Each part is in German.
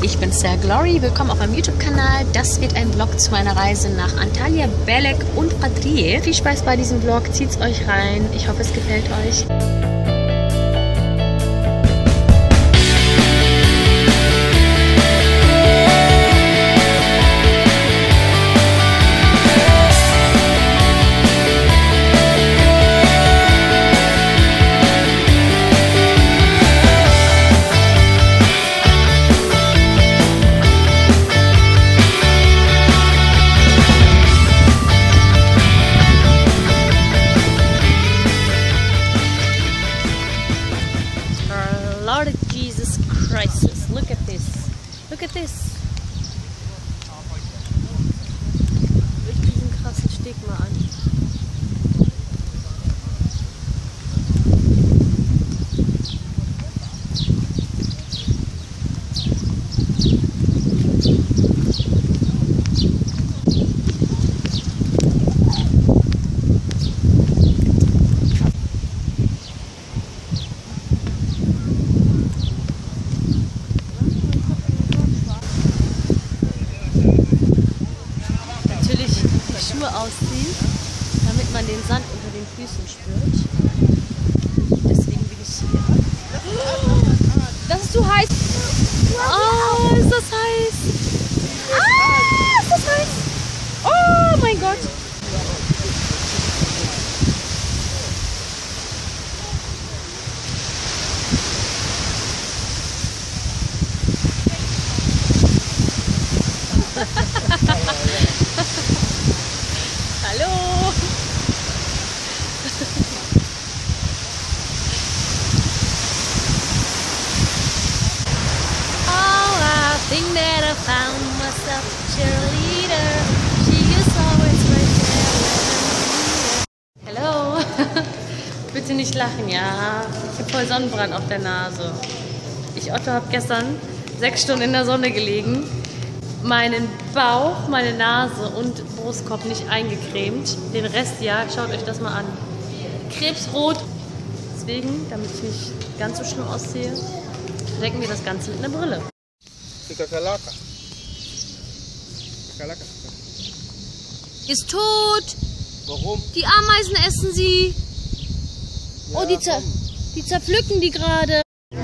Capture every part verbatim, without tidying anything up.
ich bin Sir Glory, willkommen auf meinem YouTube-Kanal. Das wird ein Vlog zu meiner Reise nach Antalya, Belek und Patriye. Viel Spaß bei diesem Vlog, zieht's euch rein. Ich hoffe, es gefällt euch. Lord Jesus Christ, look at this. Look at this. Durch diesen krassen Steg mal an. Ausziehen, damit man den Sand unter den Füßen spürt. Deswegen bin ich hier. Das ist zu heiß. Oh, ist das heiß. Ah, ist das heiß. Oh mein Gott. Hallo! Oh, I think that I found myself a cheerleader. She is always right there. Hello! Bitte nicht lachen, ja? Ich habe voll Sonnenbrand auf der Nase. Ich, Otto, habe gestern sechs Stunden in der Sonne gelegen. Meinen Bauch, meine Nase und Brustkorb nicht eingecremt. Den Rest ja, schaut euch das mal an. Krebsrot. Deswegen, damit ich nicht ganz so schlimm aussehe, decken wir das Ganze mit einer Brille. Ist tot. Warum? Die Ameisen essen sie. Ja, oh, die, zer die zerpflücken die gerade.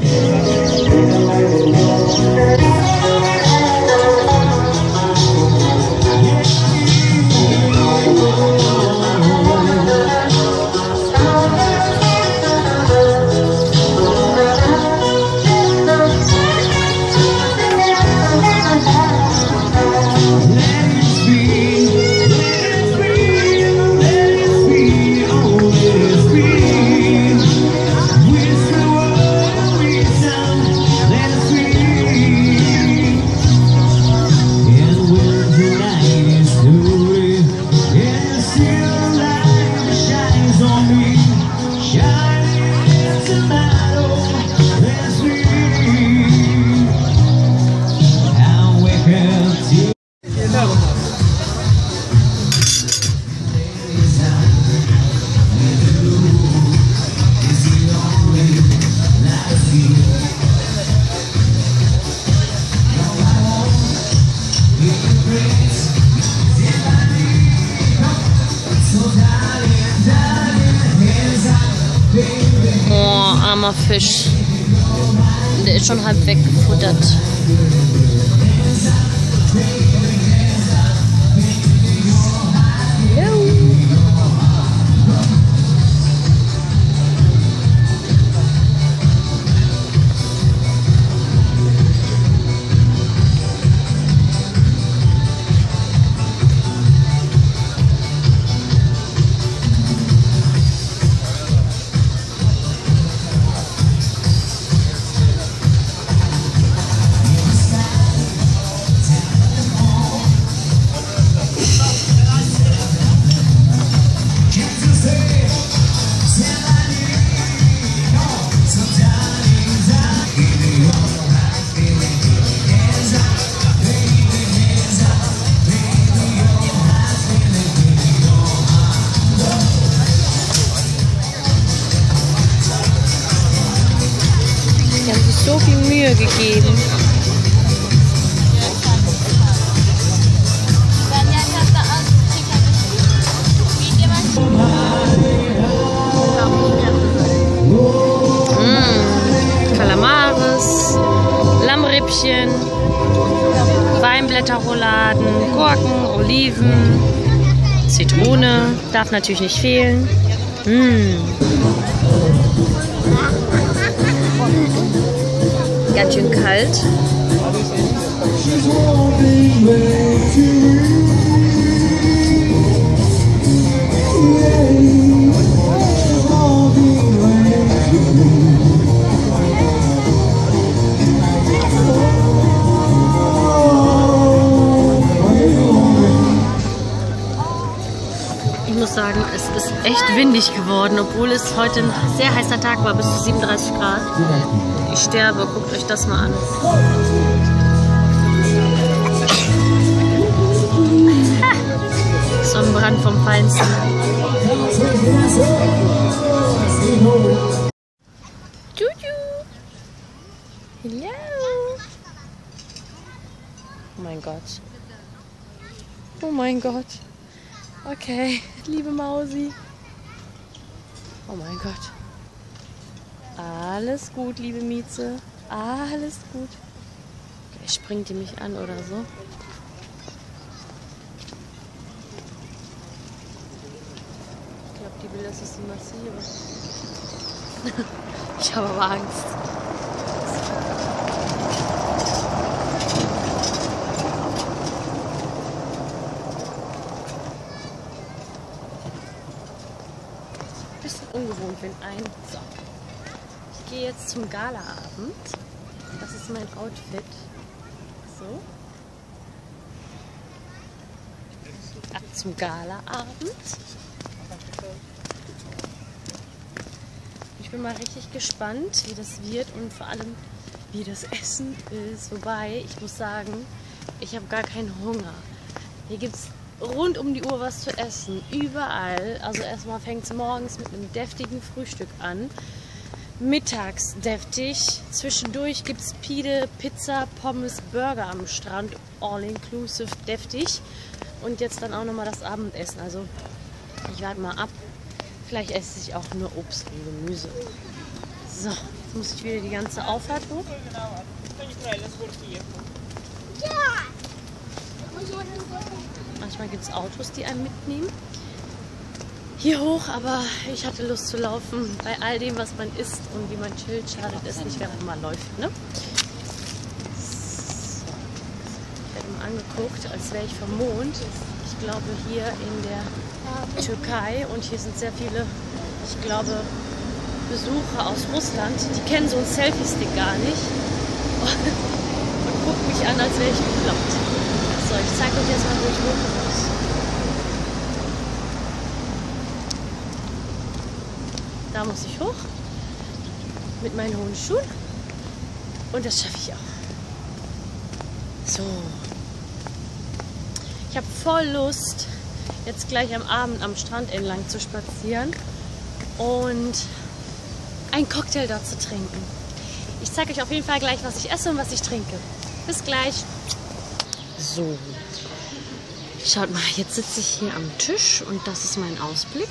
Oh, armer Fisch. Der ist schon halb weggefuttert. so viel Mühe gegeben. Erdbeerrouladen, Gurken, Oliven, Zitrone, darf natürlich nicht fehlen. Mmh. Ganz schön kalt. Ich muss sagen, es ist echt windig geworden, obwohl es heute ein sehr heißer Tag war, bis zu siebenunddreißig Grad. Ich sterbe, guckt euch das mal an. Ha! Sonnenbrand vom Feinsten. Juju! Hello! Oh mein Gott. Oh mein Gott. Okay, liebe Mausi. Oh mein Gott. Alles gut, liebe Mieze. Alles gut. Vielleicht springt die mich an oder so. Ich glaube, die will, dass ich sie massiere. Ich habe aber Angst. Bisschen ungewohnt, wenn ein... So. Ich gehe jetzt zum Galaabend. Das ist mein Outfit. So. Ab zum Galaabend. Ich bin mal richtig gespannt, wie das wird und vor allem, wie das Essen ist. Wobei, ich muss sagen, ich habe gar keinen Hunger. Hier gibt es rund um die Uhr was zu essen. Überall. Also erstmal fängt es morgens mit einem deftigen Frühstück an. Mittags deftig. Zwischendurch gibt es Pide, Pizza, Pommes, Burger am Strand. All inclusive deftig. Und jetzt dann auch nochmal das Abendessen. Also ich warte mal ab. Vielleicht esse ich auch nur Obst und Gemüse. So, jetzt muss ich wieder die ganze Auffahrt hoch. Manchmal gibt es Autos, die einen mitnehmen. Hier hoch, aber ich hatte Lust zu laufen. Bei all dem, was man isst und wie man chillt, schadet es nicht, während man läuft. Ne? So. Ich werde mal angeguckt, als wäre ich vom Mond. Ich glaube hier in der Türkei und hier sind sehr viele, ich glaube, Besucher aus Russland. Die kennen so einen Selfie-Stick gar nicht und gucken mich an, als wäre ich bekloppt. So, ich zeige euch jetzt mal, wo ich hoch muss. Da muss ich hoch mit meinen hohen Schuhen und das schaffe ich auch. So. Ich habe voll Lust, jetzt gleich am Abend am Strand entlang zu spazieren und einen Cocktail dort zu trinken. Ich zeige euch auf jeden Fall gleich, was ich esse und was ich trinke. Bis gleich. So. Schaut mal, jetzt sitze ich hier am Tisch und das ist mein Ausblick.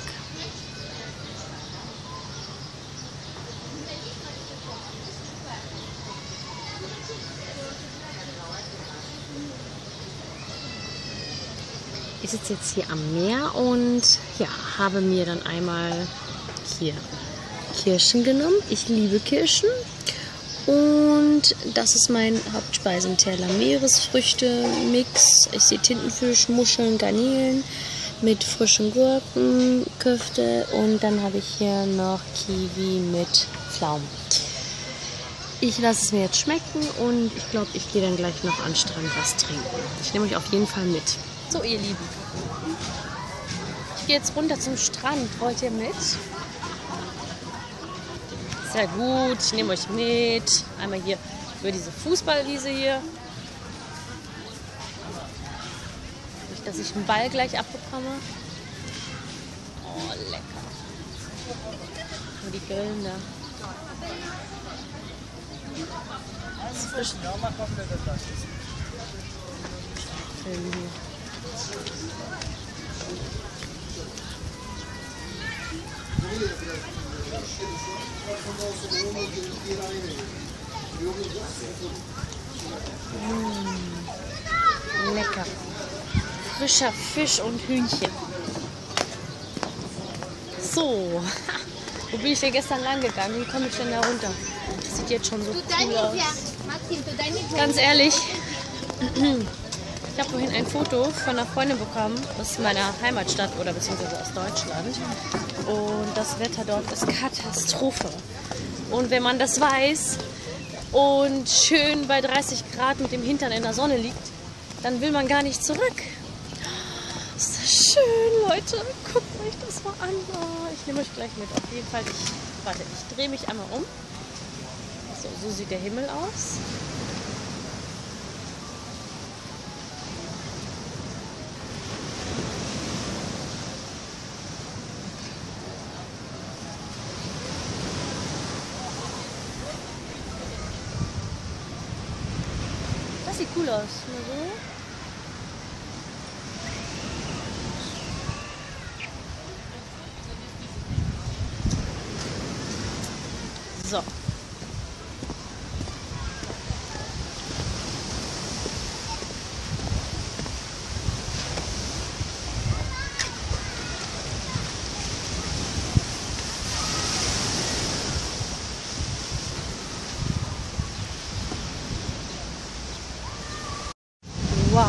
Ich sitze jetzt hier am Meer und ja, habe mir dann einmal hier Kirschen genommen. Ich liebe Kirschen. Und das ist mein Hauptspeisenteller. Meeresfrüchte, Mix. Ich sehe Tintenfisch, Muscheln, Garnelen mit frischen Gurken, Köfte und dann habe ich hier noch Kiwi mit Pflaumen. Ich lasse es mir jetzt schmecken und ich glaube, ich gehe dann gleich noch an den Strand was trinken. Ich nehme euch auf jeden Fall mit. So, ihr Lieben. Ich gehe jetzt runter zum Strand. Wollt ihr mit? Sehr gut. Ich nehme euch mit. Einmal hier über diese Fußballwiese hier. Nicht, dass ich einen Ball gleich abbekomme. Oh, lecker. Und die Grillen da. Das ist frisch. Film hier. lecker. Frischer Fisch und Hühnchen. So, wo bin ich denn gestern lang gegangen? Wie komme ich denn da runter? Das sieht jetzt schon so cool aus. Ganz ehrlich, ich habe vorhin ein Foto von einer Freundin bekommen aus meiner Heimatstadt oder beziehungsweise aus Deutschland. Und das Wetter dort ist Katastrophe. Und wenn man das weiß und schön bei dreißig Grad mit dem Hintern in der Sonne liegt, dann will man gar nicht zurück. Ist das schön, Leute. Guckt euch das mal an. Oh, ich nehme euch gleich mit. Auf jeden Fall, ich, warte, ich drehe mich einmal um. So, so sieht der Himmel aus. Das sieht cool aus. Mal so. So. Wow.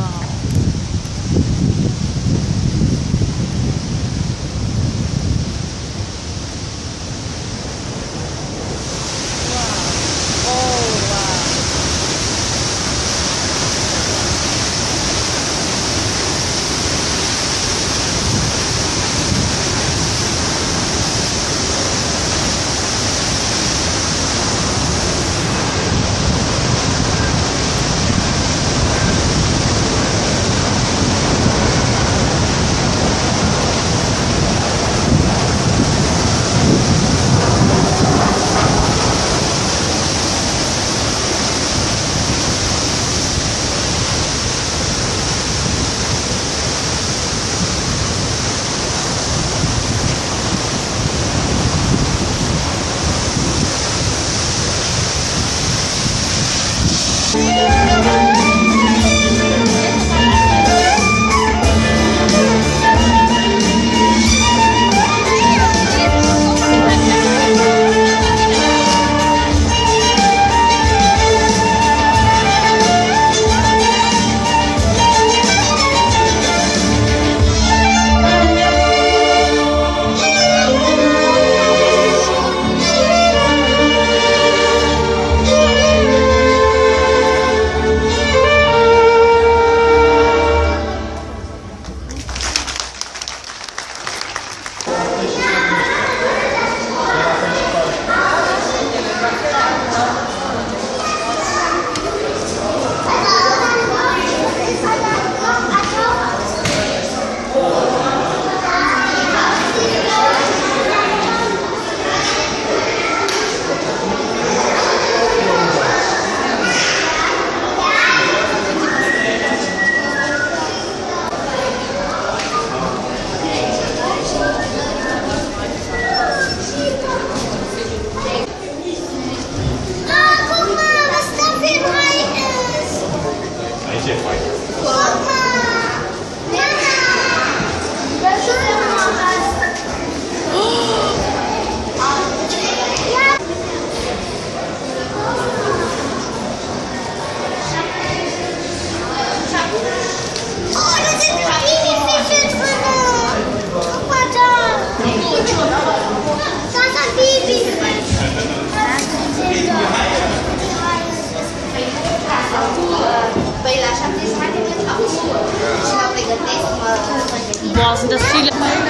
Boah, sind das viele.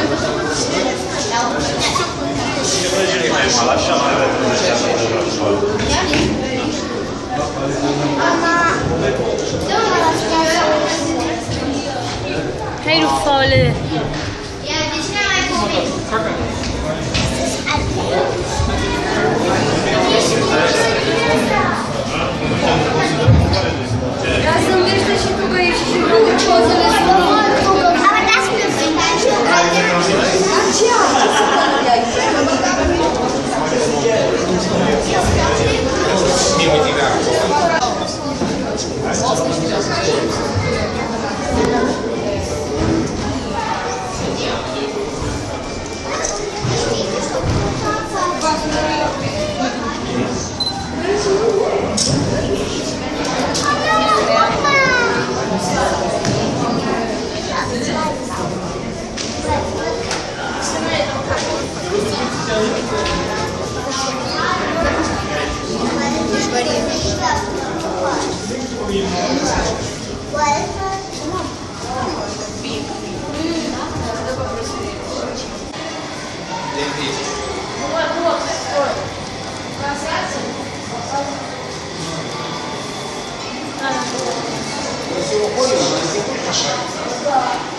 Hey, du Faule. Wasserscheid.